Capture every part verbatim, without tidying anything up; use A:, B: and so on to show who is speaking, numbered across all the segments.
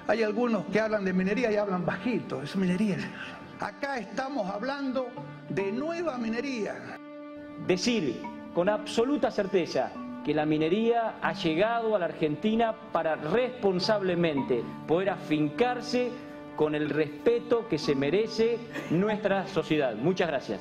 A: hay algunos que hablan de minería y hablan bajito, es minería. Acá estamos hablando de nueva minería.
B: Decir con absoluta certeza que la minería ha llegado a la Argentina para responsablemente poder afincarse con el respeto que se merece nuestra sociedad. Muchas gracias.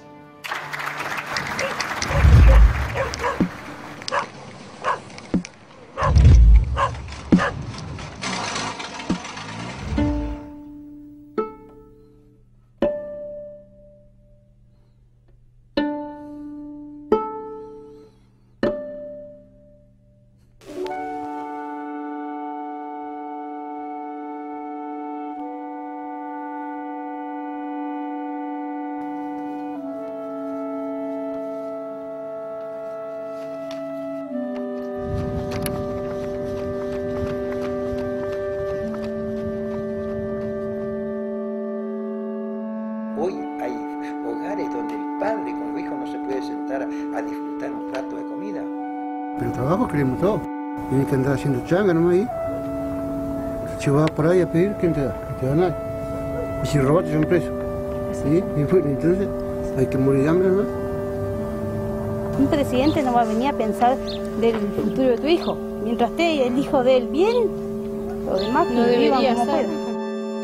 C: Hoy hay hogares donde el padre con los hijos no se puede sentar a, a disfrutar un plato de comida.
D: Pero trabajo queremos todo. Tienes que andar haciendo changa nomás ahí. Si vas por ahí a pedir, ¿quién te da? No te da nadie. Y si robas, te son presos. ¿Sí? Y bueno, entonces hay que morir de hambre, ¿no?
E: Un presidente no va a venir a pensar del futuro de tu hijo. Mientras esté el hijo de él bien, lo demás
F: no debería
E: como
F: ser.
E: pueda.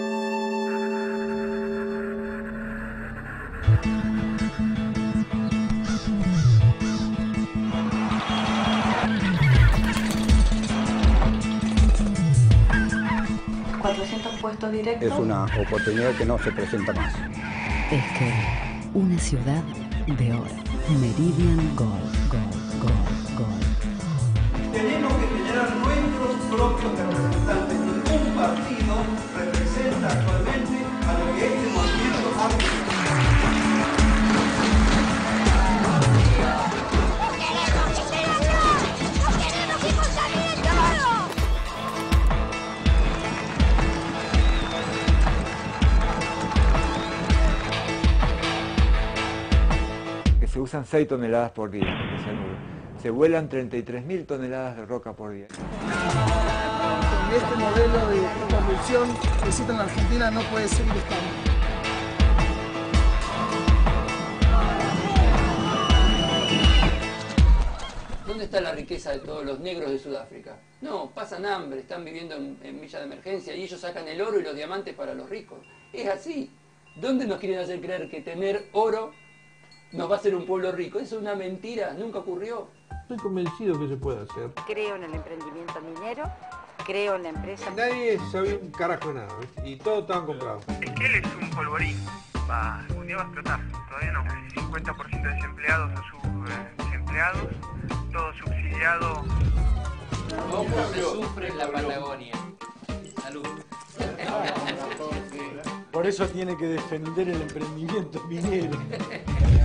F: cuatrocientos puestos directos.
G: Es una oportunidad que no se presenta más.
H: Esquel, una ciudad de oro. Meridian Gold, Gold, Gold, Gold.
A: Tenemos que generar nuestros propios representantes. Ningún partido representa actualmente a lo que este movimiento hace.
I: Se usan seis toneladas por día de cianuro. Se vuelan treinta y tres mil toneladas de roca por día.
J: Este modelo de corrupción que existe en la Argentina no puede seguir estando.
K: ¿Dónde está la riqueza de todos los negros de Sudáfrica? No, pasan hambre, están viviendo en, en villa de emergencia y ellos sacan el oro y los diamantes para los ricos. Es así. ¿Dónde nos quieren hacer creer que tener oro nos va a hacer un pueblo rico? Eso es una mentira, nunca ocurrió.
L: Estoy convencido que se puede hacer.
M: Creo en el emprendimiento minero, creo en la empresa.
L: Nadie sabía un carajo de nada, ¿viste? Y todos estaban comprados.
N: Esquel es un polvorín. Va, algún día va a explotar, todavía no. El cincuenta por ciento de desempleados o subdesempleados, todo subsidiado.
K: ¿Cómo se sufre en la Patagonia? Salud.
L: Por eso tiene que defender el emprendimiento minero.